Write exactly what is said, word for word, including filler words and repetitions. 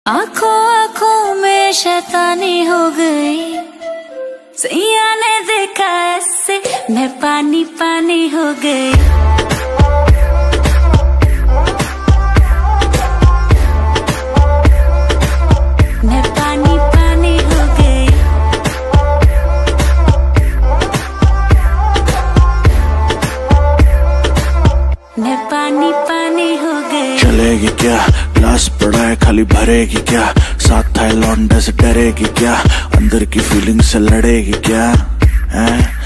आंखों आंखों में शैतानी हो गई, सैया ने देखा ऐसे मैं पानी पानी हो गई। मैं पानी पानी हो गई। मैं पानी पानी हो गई। चलेगी क्या, ग्लास पड़ा है खाली भरेगी क्या, साथ था लौंडे से डरेगी क्या, अंदर की फीलिंग से लड़ेगी क्या है?